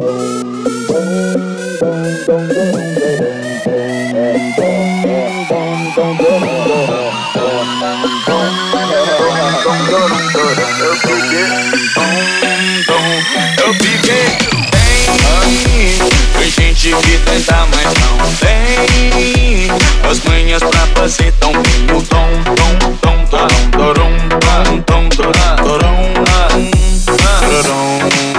Eu fiquei bem. Tem gente que tenta, mas não tem as manhas pra fazer tão bem o tom, tom, tom, tom, torom, tom, tom, torom, torom.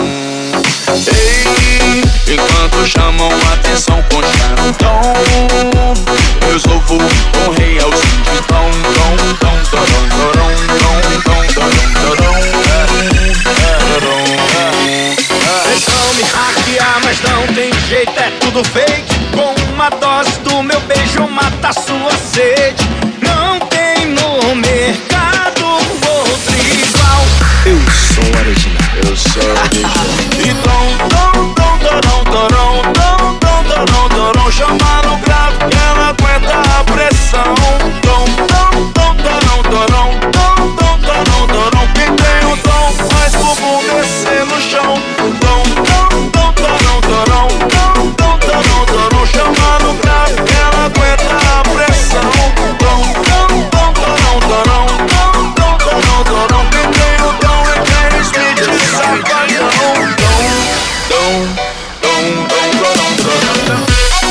Ei, enquanto chamam a atenção com charutão, resolvo com realzinho de tom, tom, tom, torom, torom, tom, tom, torom, torom, torom. Tentam me hackear, mas não tem jeito, é tudo fake. Com uma dose do meu beijo mata a sua sede. Não tem no mercado outro igual. Eu sou original. Eu sou original. E tom, tom, tom, torom, torom, tom, tom, torom, torom. Chama no grave que ela aguenta a pressão. Tom, tom, tom, torom, torom, tom, tom, torom, torom. Que tem um tom, faz bumbum descer no chão. Tom, tom, tom, torom, torom, tom, tom, torom, torom. Chama no grave que ela aguenta a pressão. Tom, tom, tom, torom, torom, tom, tom, torom, torom. Que tem um tom é Kenny Smith, safadão. Tom, tom, tom, tom, torom, torom.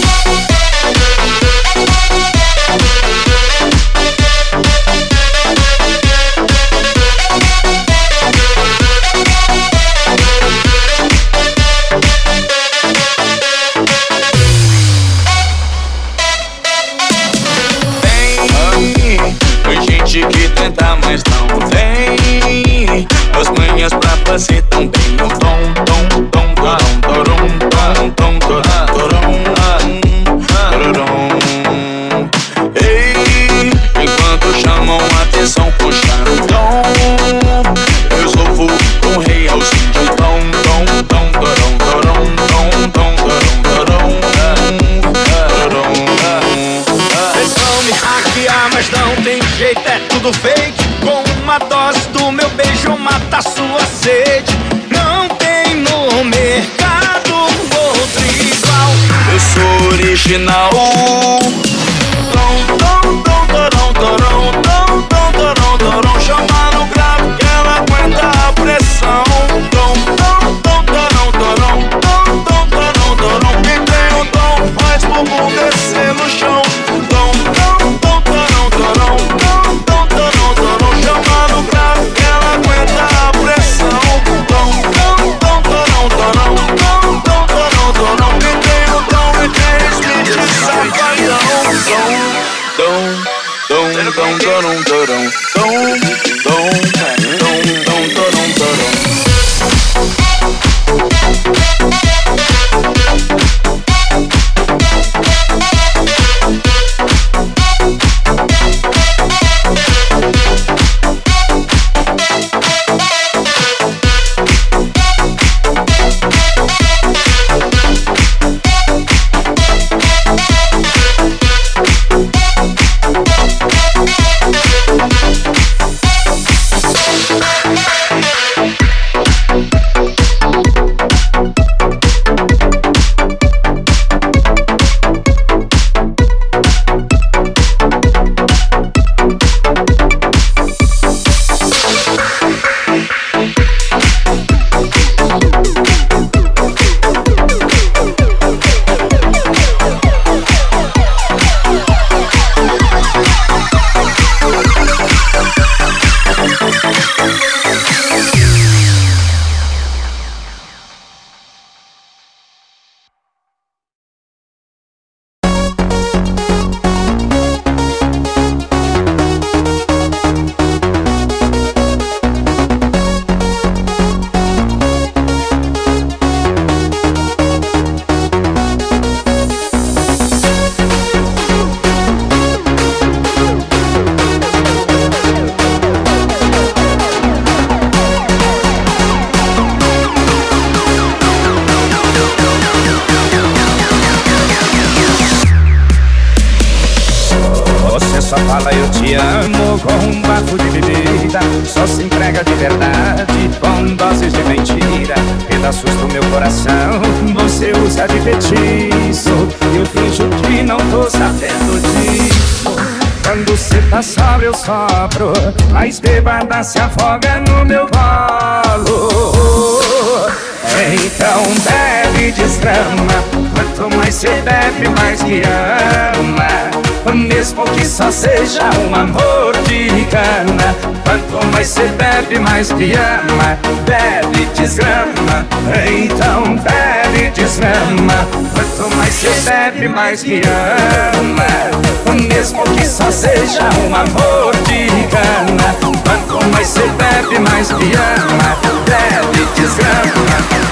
Tem gente que tenta, mas não tem as manhas pra fazer tão bem o tom, tom, tom, torom, torom, tom, tom, torom, torom. Ei, enquanto chamam a atenção com charutão, resolvo com realzinho de tom, tom, tom, torom, torom, tom, tom, torom, torom, torom. Tentam me hackear, mas não tem jeito, é tudo fake. Com uma dose do meu beijo mata a sua sede. Não tem no mercado outro igual. Eu sou original. Tom, tom, tom, torom, torom, tom, tom, torom, torom. Chama no grave que ela aguenta a pressão. Tom, tom, tom, torom, torom, tom, tom, torom, torom. Que tem um tom, faz bumbum descer no chão. Tom, tom, tom, torom, torom, tom, tom, torom, torom. Chama no grave que ela aguenta a pressão. Tom, tom, tom, torom, torom, tom, tom, torom, torom. Que tem um tom é Kenny Smith, safadão. Tom, tom, tom, torom, torom, tom, tom, tom, tom, torom, torom. Só fala eu te amo com um bafo de bebida. Só se entrega de verdade com doses de mentira. Pedaços do meu coração você usa de petiço. Eu finjo que não tô sabendo disso. Quando cê tá sóbrio eu sopro, mas bêbada se afoga no meu colo. Então bebe e desgrama, quanto mais cê bebe mais me ama. Mesmo que só seja um amor de cana. Quanto mais cê bebe mais me ama. Bebe e desgrama, então bebe e desgrama. Quanto mais cê bebe mais me ama. Mesmo que só seja um amor de cana. Quanto mais cê bebe mais me ama. Bebe e desgrama.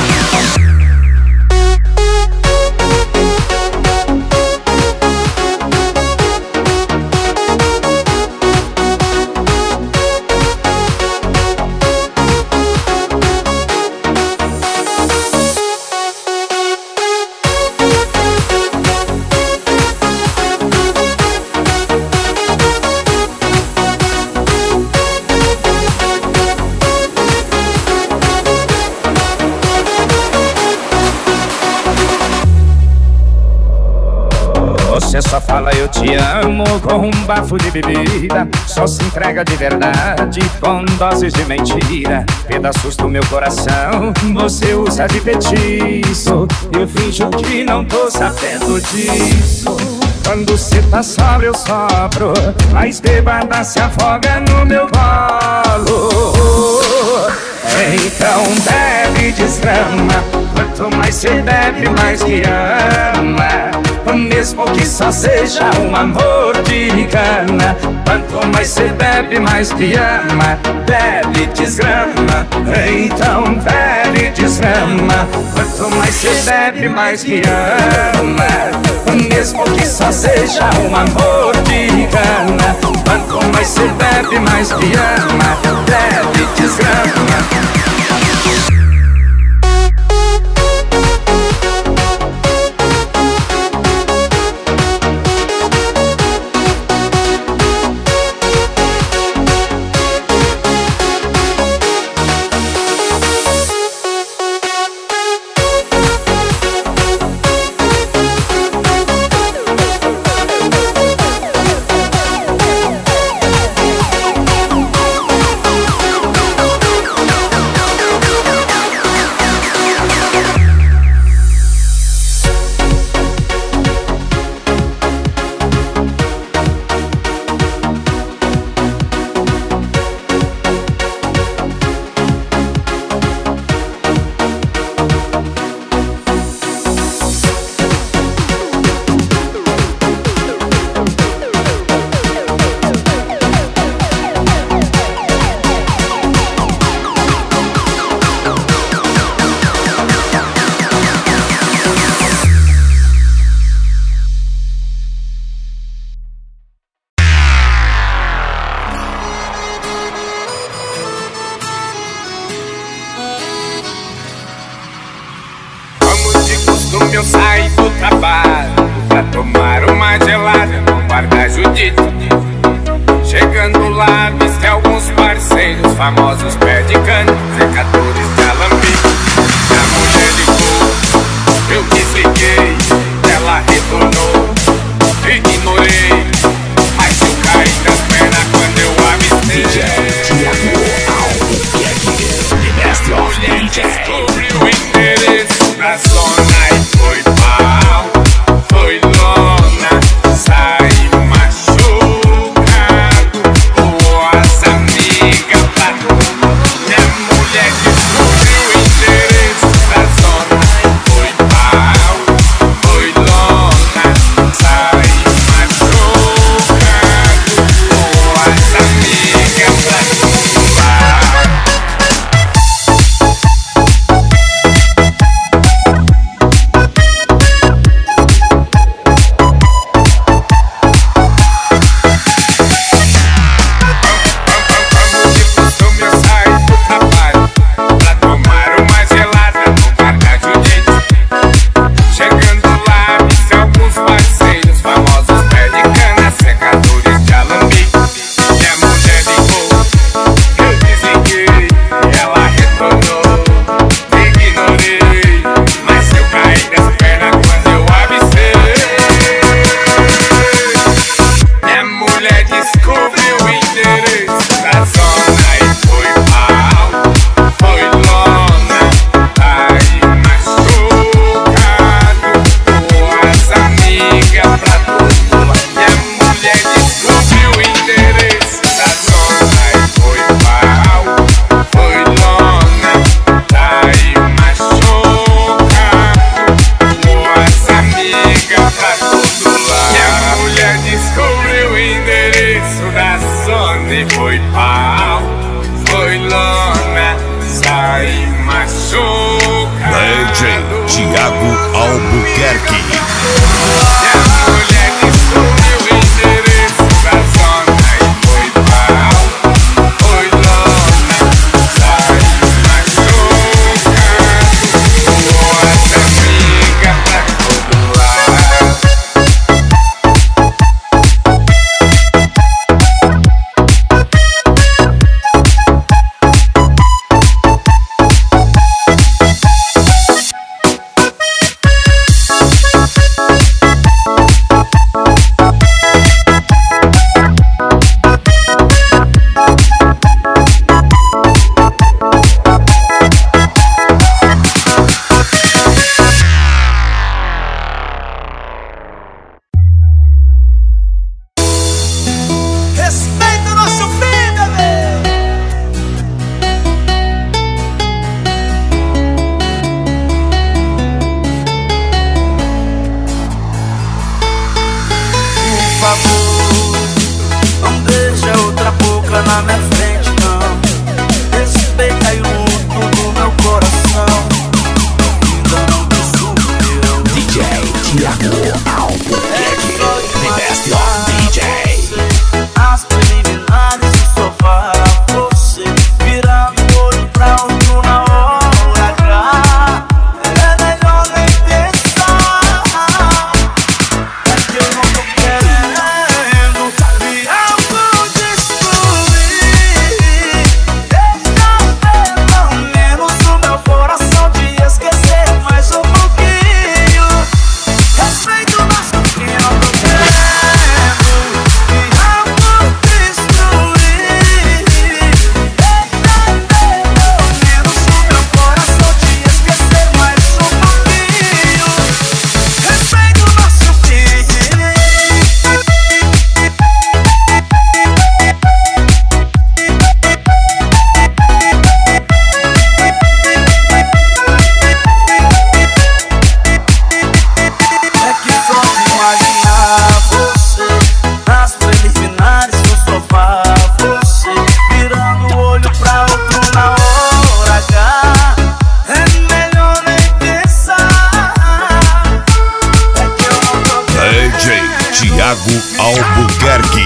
Você só fala eu te amo com um bafo de bebida. Só se entrega de verdade com doses de mentira. Pedaços do meu coração você usa de petiço. Eu finjo que não tô sabendo disso. Quando cê tá sóbrio eu sopro, mas bêbada se afoga no meu colo. Então bebe e desgrama, quanto mais cê bebe mais me ama. Mesmo que só seja um amor de cana. Quanto mais cê bebe mais me ama. Bebe e desgrama, então bebe e desgrama. Quanto mais cê bebe mais me ama. Mesmo que só seja um amor de cana. Quanto mais cê bebe mais me ama. Bebe e desgrama. Eu saí do trabalho pra tomar uma gelada no bar da Judite. Chegando lá, viste alguns parceiros famosos, pé de cana, secadores de alambique. A mulher ligou, eu desliguei, ela retornou, ignorei, mas eu caí das pernas quando eu avistei. DJ Thiago Albuquerque, the best of DJs. Descobriu o endereço da zona e foi pau, foi lona, saí machucado. As amigas, minha mulher descobriu. Albuquerque. Na minha frente não, respeita aí o luto do meu coração. Ainda não te superou. DJ Thiago Albuquerque, the best of DJ. As preliminares do sofá, você virando o olho pra outro na hora H. É melhor nem pensar, é que eu não tô querendo me autodestruir. Thiago Albuquerque.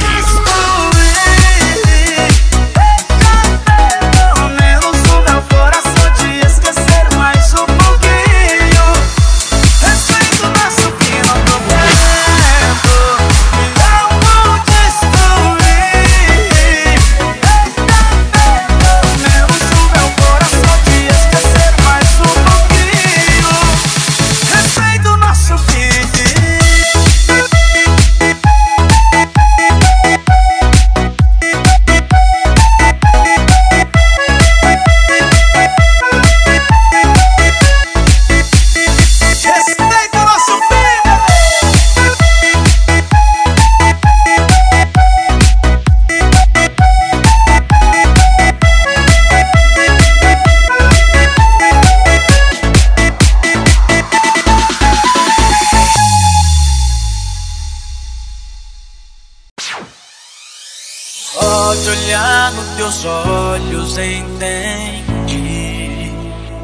Pode olhar nos teus olhos, entende?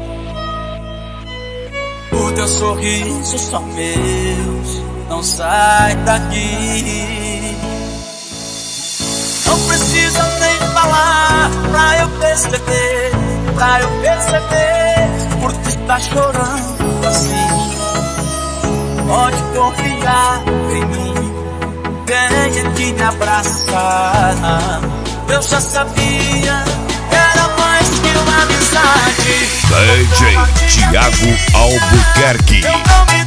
O teu sorriso só meus, não sai daqui. Não precisa nem falar pra eu perceber, por que está chorando assim. Pode confiar em mim, venha que me abraçar. Eu já sabia que era mais que uma amizade. DJ Thiago Albuquerque. Eu não me